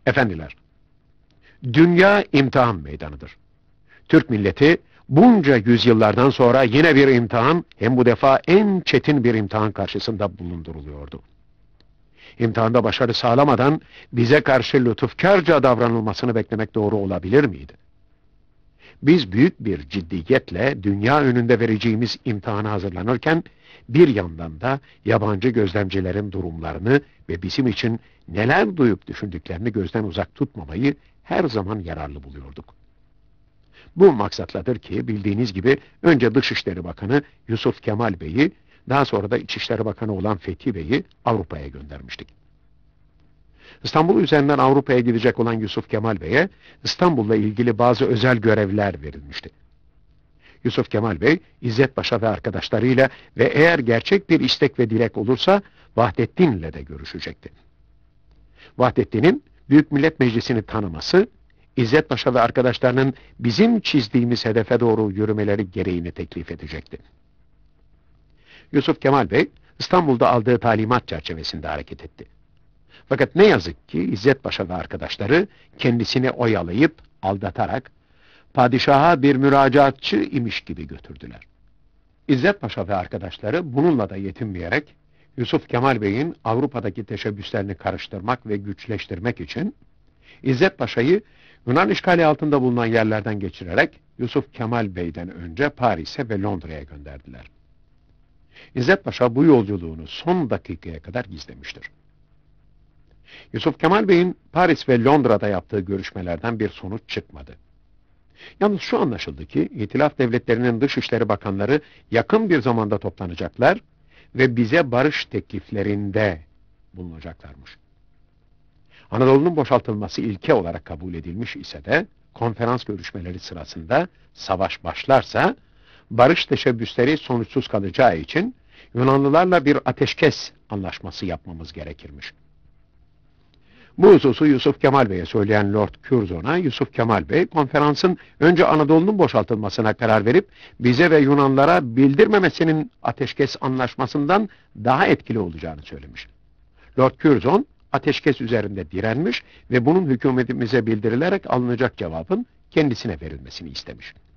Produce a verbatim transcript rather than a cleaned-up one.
Efendiler, dünya imtihan meydanıdır. Türk milleti bunca yüzyıllardan sonra yine bir imtihan, hem bu defa en çetin bir imtihan karşısında bulunduruluyordu. İmtihanda başarı sağlamadan bize karşı lütufkarca davranılmasını beklemek doğru olabilir miydi? Biz büyük bir ciddiyetle dünya önünde vereceğimiz imtihana hazırlanırken, bir yandan da yabancı gözlemcilerin durumlarını ve bizim için neler duyup düşündüklerini gözden uzak tutmamayı her zaman yararlı buluyorduk. Bu maksatladır ki, bildiğiniz gibi önce Dışişleri Bakanı Yusuf Kemal Bey'i, daha sonra da İçişleri Bakanı olan Fethi Bey'i Avrupa'ya göndermiştik. İstanbul üzerinden Avrupa'ya gidecek olan Yusuf Kemal Bey'e İstanbul'la ilgili bazı özel görevler verilmişti. Yusuf Kemal Bey, İzzet Paşa ve arkadaşlarıyla ve eğer gerçek bir istek ve dilek olursa Vahdettin'le de görüşecekti. Vahdettin'in Büyük Millet Meclisi'ni tanıması, İzzet Paşa ve arkadaşlarının bizim çizdiğimiz hedefe doğru yürümeleri gereğini teklif edecekti. Yusuf Kemal Bey, İstanbul'da aldığı talimat çerçevesinde hareket etti. Fakat ne yazık ki İzzet Paşa ve arkadaşları kendisini oyalayıp, aldatarak, padişaha bir müracaatçı imiş gibi götürdüler. İzzet Paşa ve arkadaşları bununla da yetinmeyerek, Yusuf Kemal Bey'in Avrupa'daki teşebbüslerini karıştırmak ve güçleştirmek için, İzzet Paşa'yı Yunan işgali altında bulunan yerlerden geçirerek, Yusuf Kemal Bey'den önce Paris'e ve Londra'ya gönderdiler. İzzet Paşa bu yolculuğunu son dakikaya kadar gizlemiştir. Yusuf Kemal Bey'in Paris ve Londra'da yaptığı görüşmelerden bir sonuç çıkmadı. Yalnız şu anlaşıldı ki, İtilaf Devletleri'nin Dışişleri Bakanları yakın bir zamanda toplanacaklar ve bize barış tekliflerinde bulunacaklarmış. Anadolu'nun boşaltılması ilke olarak kabul edilmiş ise de, konferans görüşmeleri sırasında savaş başlarsa, barış teşebbüsleri sonuçsuz kalacağı için Yunanlılarla bir ateşkes anlaşması yapmamız gerekirmiş. Bu hususu Yusuf Kemal Bey'e söyleyen Lord Curzon'a, Yusuf Kemal Bey, konferansın önce Anadolu'nun boşaltılmasına karar verip, bize ve Yunanlara bildirmemesinin ateşkes anlaşmasından daha etkili olacağını söylemiş. Lord Curzon, ateşkes üzerinde direnmiş ve bunun hükümetimize bildirilerek alınacak cevabın kendisine verilmesini istemiş.